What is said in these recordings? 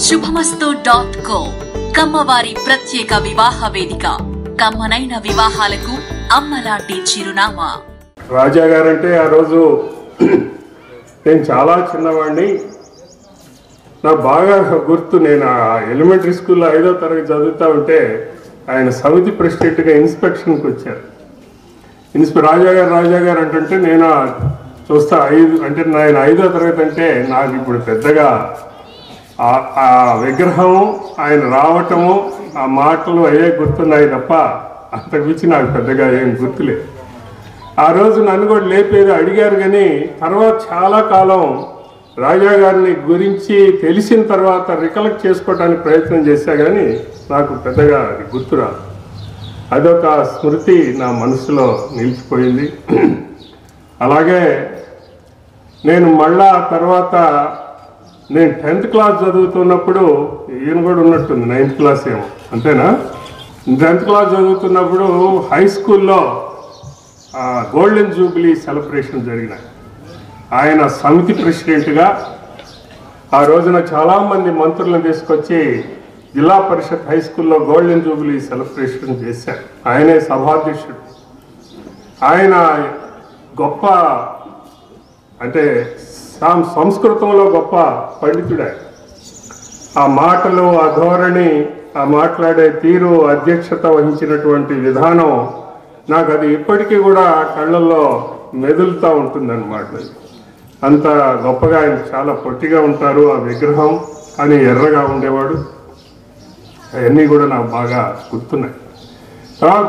శుభమస్తు.co కమ్మవారి ప్రత్యేక వివాహ వేదిక. కమ్మనైన వివాహాలకు అమ్మలాంటి చిరునామా. రాజా గారంటే ఆ రోజు నేను చాలా చిన్నవాడిని. నాకు బాగా గుర్తు, నేను ఎలిమెంటరీ స్కూల్లో 5వ తరగతి చదువుతూ ఉంటే ఆయన సమితి ప్రెసిడెంట్గా ఇన్స్పెక్షన్కి వచ్చారు. రాజా గారు అంటుంటే నేను చూస్తా 5 అంటే నేను 5వ తరగతి అంటే నాకు ఇప్పుడు పెద్దగా ఆ విగ్రహం ఆయన రావటము ఆ మాటలు అయ్యే గుర్తున్నాయి తప్ప అంతకు మించి నాకు పెద్దగా ఏం గుర్తులేదు. ఆ రోజు నన్ను కూడా లేపేది అడిగారు, కానీ తర్వాత చాలా కాలం రాజా గారిని గురించి తెలిసిన తర్వాత రికలెక్ట్ చేసుకోవడానికి ప్రయత్నం చేశా, కానీ నాకు పెద్దగా అది గుర్తురాదు. అదొక స్మృతి నా మనసులో నిలిచిపోయింది. అలాగే నేను మళ్ళా తర్వాత నేను 10th క్లాస్ చదువుతున్నప్పుడు, ఈయన కూడా ఉన్నట్టుంది 9th క్లాస్ ఏమో అంతేనా, 10th క్లాస్ చదువుతున్నప్పుడు హై స్కూల్లో గోల్డెన్ జూబ్లీ సెలబ్రేషన్ జరిగినాయి. ఆయన సమితి ప్రెసిడెంట్గా ఆ రోజున చాలామంది మంత్రులను తీసుకొచ్చి జిల్లా పరిషత్ హై స్కూల్లో గోల్డెన్ జూబ్లీ సెలబ్రేషన్ చేశారు. ఆయనే సభాధ్యక్షుడు. ఆయన గొప్ప అంటే సంస్కృతంలో గొప్ప పండితుడే. ఆ మాటలు, ఆ ధోరణి, ఆ మాట్లాడే తీరు, అధ్యక్షత వహించినటువంటి విధానం నాకు అది ఇప్పటికీ కూడా కళ్ళల్లో మెదులుతూ ఉంటుందన్నమాట. అంత గొప్పగా ఆయన చాలా పొట్టిగా ఉంటారు. ఆ విగ్రహం కానీ ఎర్రగా ఉండేవాడు. అవన్నీ కూడా నాకు బాగా గుర్తున్నాయి. తర్వాత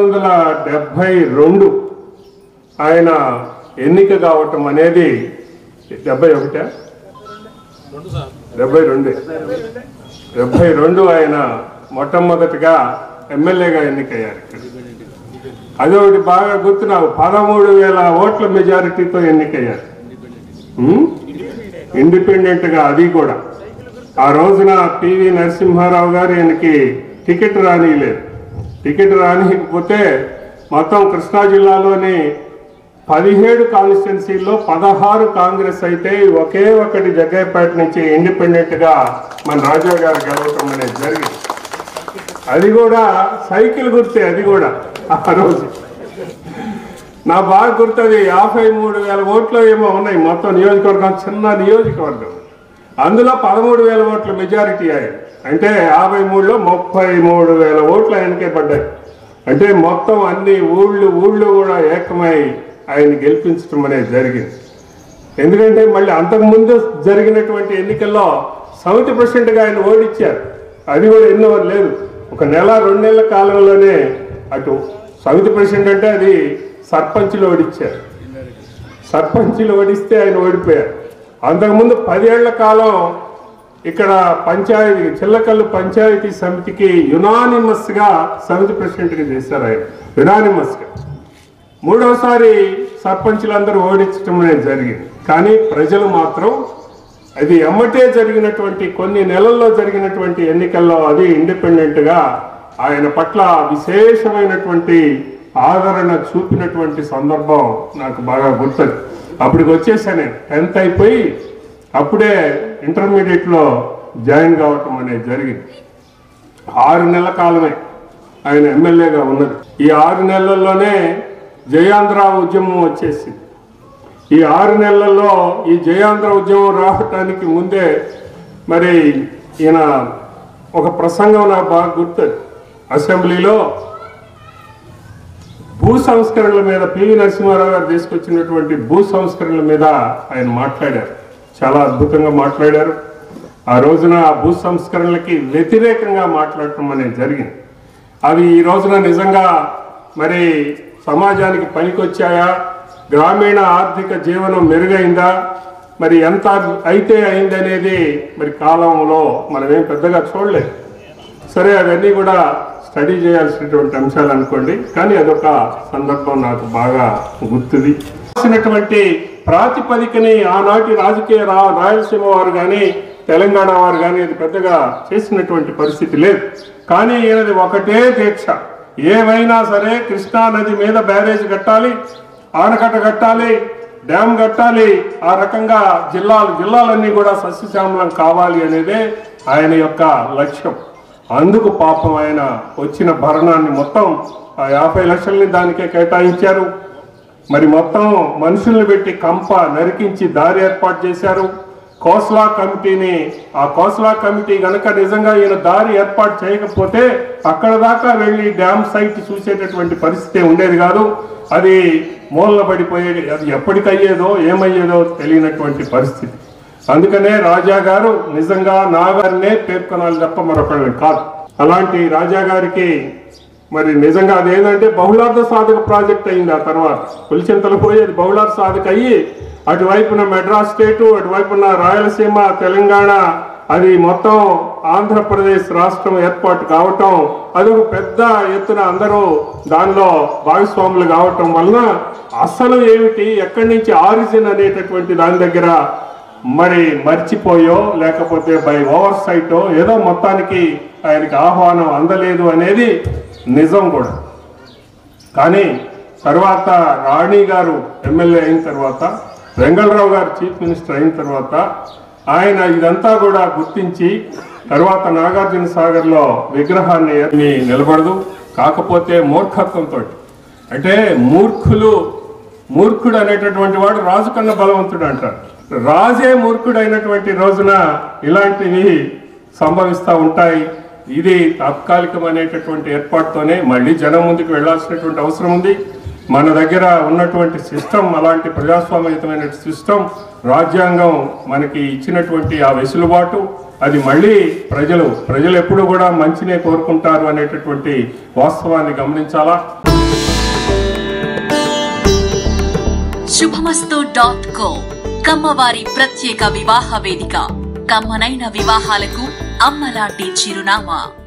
1972 ఆయన ఎన్నిక కావటం అనేది 72 ఆయన మొట్టమొదటిగా ఎమ్మెల్యేగా ఎన్నికయ్యారు. అదొకటి బాగా గుర్తు నాకు. 13,000 ఓట్ల మెజారిటీతో ఎన్నికయ్యారు ఇండిపెండెంట్గా. అది కూడా ఆ రోజున పివి నరసింహారావు గారు ఆయనకి టికెట్ రానియలేదు. టికెట్ రానియకపోతే మొత్తం కృష్ణా జిల్లాలోని 17 కాన్స్టిట్యున్సీల్లో 16 కాంగ్రెస్ అయితే ఒకే ఒకటి జగ్గయ్యపేట నుంచి ఇండిపెండెంట్గా మన రాజా గారు గెలవటం అనేది జరిగింది. అది కూడా సైకిల్ గుర్తే. అది కూడా ఆ రోజు నా బాగా గుర్తుంది. 53,000 ఓట్లు ఏమో ఉన్నాయి మొత్తం నియోజకవర్గం, చిన్న నియోజకవర్గం. అందులో 13,000 ఓట్ల మెజారిటీ అయ్యాయి. అంటే 53లో 33,000 ఓట్లు ఆయనకే పడ్డాయి. అంటే మొత్తం అన్ని ఊళ్ళు కూడా ఏకమై ఆయన గెలిపించడం అనేది జరిగింది. ఎందుకంటే మళ్ళీ అంతకుముందు జరిగినటువంటి ఎన్నికల్లో సమితి ప్రెసిడెంట్గా ఆయన ఓడించారు. అది కూడా ఎన్నో లేదు, 1 నెల 2 నెలల కాలంలోనే అటు సమితి ప్రెసిడెంట్ అంటే అది సర్పంచ్లు ఓడించారు. సర్పంచ్లు ఓడిస్తే ఆయన ఓడిపోయారు. అంతకుముందు 10 ఏళ్ల కాలం ఇక్కడ పంచాయతీ చిల్లకల్లు పంచాయతీ సమితికి యునానిమస్గా సమితి ప్రెసిడెంట్గా చేశారు ఆయన. యునానిమస్గా 3వసారి సర్పంచులందరూ ఓడించడం అనేది జరిగింది. కానీ ప్రజలు మాత్రం అది ఎమ్మటే జరిగినటువంటి కొన్ని నెలల్లో జరిగినటువంటి ఎన్నికల్లో అది ఇండిపెండెంట్గా ఆయన పట్ల విశేషమైనటువంటి ఆదరణ చూపినటువంటి సందర్భం నాకు బాగా గుర్తుంది. అప్పటికి వచ్చేసాను నేను 10th అయిపోయి అప్పుడే ఇంటర్మీడియట్లో జాయిన్ కావటం అనేది జరిగింది. 6 నెలల కాలమే ఆయన ఎమ్మెల్యేగా ఉన్నది. ఈ 6 నెలల్లోనే జయాంధ్ర ఉద్యమం వచ్చేసింది. ఈ 6 నెలల్లో ఈ జయాంధ్ర ఉద్యమం రావటానికి ముందే మరి ఈయన ఒక ప్రసంగం నాకు బాగా గుర్తుంది. అసెంబ్లీలో భూ సంస్కరణల మీద పివి నరసింహారావు గారు తీసుకొచ్చినటువంటి భూ సంస్కరణల మీద ఆయన మాట్లాడారు. చాలా అద్భుతంగా మాట్లాడారు. ఆ రోజున భూ సంస్కరణలకి వ్యతిరేకంగా మాట్లాడటం అనేది జరిగింది. అవి ఈ రోజున నిజంగా మరి సమాజానికి పనికొచ్చాయా, గ్రామీణ ఆర్థిక జీవనం మెరుగైందా, మరి ఎంత అయితే అయిందనేది మరి కాలంలో మనమేం పెద్దగా చూడలేదు. సరే, అవన్నీ కూడా స్టడీ చేయాల్సినటువంటి అంశాలు అనుకోండి, కానీ అదొక సందర్భం నాకు బాగా గుర్తుంది. రాసినటువంటి ప్రాతిపదికని ఆనాటి రాజకీయ రాయలసీమ వారు కానీ తెలంగాణ వారు కానీ అది పెద్దగా చేసినటువంటి పరిస్థితి లేదు. కానీ ఈయనది ఒకటే దీక్ష, ఏమైనా సరే కృష్ణా నది మీద బ్యారేజ్ కట్టాలి, ఆనకట్ట కట్టాలి, డ్యామ్ కట్టాలి, ఆ రకంగా జిల్లాలన్నీ కూడా సస్యశ్యామలం కావాలి అనేదే ఆయన యొక్క లక్ష్యం. అందుకు పాపం ఆయన వచ్చిన భరణాన్ని మొత్తం ఆ 50 లక్షల్ని దానికే కేటాయించారు. మరి మొత్తం మనుషుల్ని పెట్టి కంప నరికించి దారి ఏర్పాటు చేశారు. కోస్లా కమిటీని, ఆ కోస్లా కమిటీ గనక నిజంగా ఈయన దారి ఏర్పాటు చేయకపోతే అక్కడ దాకా వెళ్ళి డ్యామ్ సైట్ చూసేటటువంటి పరిస్థితి ఉండేది కాదు. అది మూలన పడిపోయేది. అది ఎప్పటికయ్యేదో ఏమయ్యేదో తెలియనటువంటి పరిస్థితి. అందుకనే రాజా గారు నిజంగా నాగారినే పేర్కొనాలి తప్ప మరొకరు కాదు. అలాంటి రాజా గారికి మరి నిజంగా అదేంటంటే బహుళార్థ సాధక ప్రాజెక్ట్ అయింది. ఆ తర్వాత పులిచింతలు పోయేది బహుళార్థ సాధక అయ్యి అటువైపున మెడ్రాస్ స్టేటు, అటువైపున రాయలసీమ, తెలంగాణ, అది మొత్తం ఆంధ్రప్రదేశ్ రాష్ట్రం ఏర్పాటు కావటం, అదొక పెద్ద ఎత్తున అందరూ దానిలో భాగస్వాములు కావటం వలన అసలు ఏమిటి, ఎక్కడి నుంచి ఆరిజిన్ అనేటటువంటి దాని దగ్గర మరి మర్చిపోయో లేకపోతే బై ఓవర్ సైటో ఏదో మొత్తానికి ఆయనకి ఆహ్వానం అందలేదు అనేది నిజం కూడా. కానీ తర్వాత రాణి గారు ఎమ్మెల్యే అయిన తర్వాత, వెంగళరావు గారు చీఫ్ మినిస్టర్ అయిన తర్వాత ఆయన ఇదంతా కూడా గుర్తించి తర్వాత నాగార్జున సాగర్లో విగ్రహాన్ని నిలబడదు. కాకపోతే మూర్ఖత్వంతో, అంటే మూర్ఖుడు అనేటటువంటి వాడు రాజు కన్నా బలవంతుడు అంటారు. రాజే మూర్ఖుడు అయినటువంటి రోజున ఇలాంటివి సంభవిస్తూ ఉంటాయి. ఇది తాత్కాలికమైనటువంటి ఏర్పాటుతోనే మళ్ళీ జనం ముందుకు వెళ్లాల్సినటువంటి అవసరం ఉంది. మన దగ్గర ఉన్నటువంటి సిస్టమ్ అలాంటి ప్రజాస్వామ్యయుతమైన సిస్టమ్, రాజ్యాంగం మనకి ఇచ్చినటువంటి ఆ వెసులుబాటు, అది మళ్ళీ ప్రజలు ఎప్పుడు కూడా మంచినే కోరుకుంటారు అనేటటువంటి వాస్తవాన్ని గమనించాలా. శుభమస్తు.co కమ్మవారి ప్రత్యేక వివాహ వేదిక. కమ్మనైన వివాహాలకు అమ్మలాంటి చిరునామా.